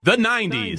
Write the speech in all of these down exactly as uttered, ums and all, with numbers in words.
The nineties.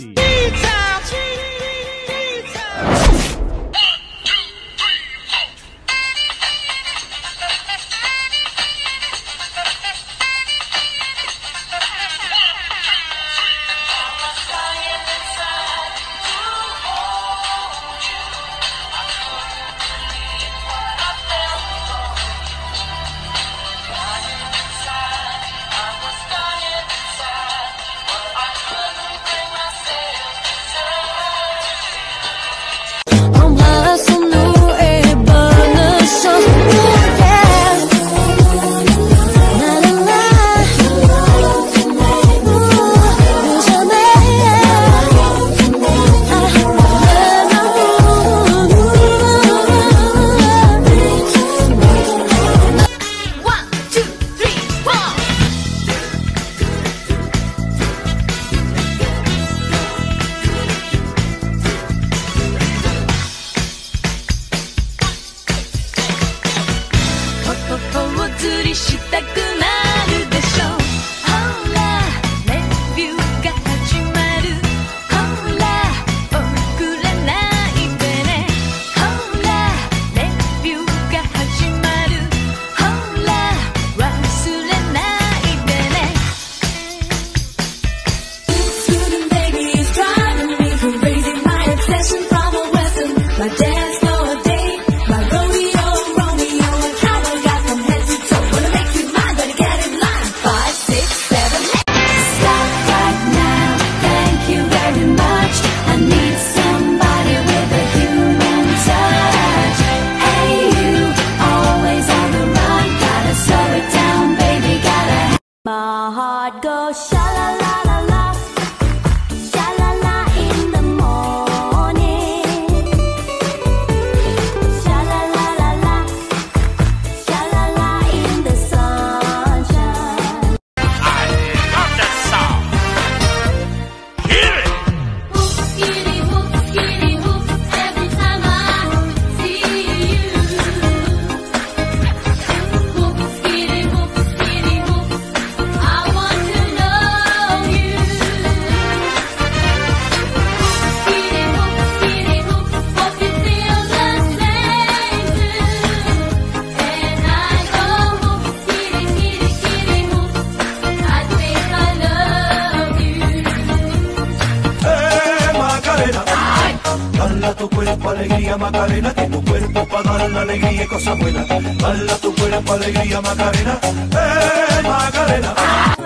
My heart goes sha-la-la-la-la, sha-la-la in the morning, sha-la-la-la-la, sha-la-la in the sunshine. I love that song. Hear it! Hoop, skitty, hoop, skitty, hoop, every time I see you. Hoop, skitty, hoop, skitty, hoop, I want to know you. Skitty, hoop, skitty, hoop, hope you feel the same too. And I go hoop, skitty, skitty, skitty, hoop, I think I love you. Eh, Macarena, dala tu cuerpo alegría Macarena, que tu cuerpo para dar la alegría y cosas buenas. Dala tu cuerpo alegría Macarena, eh Macarena.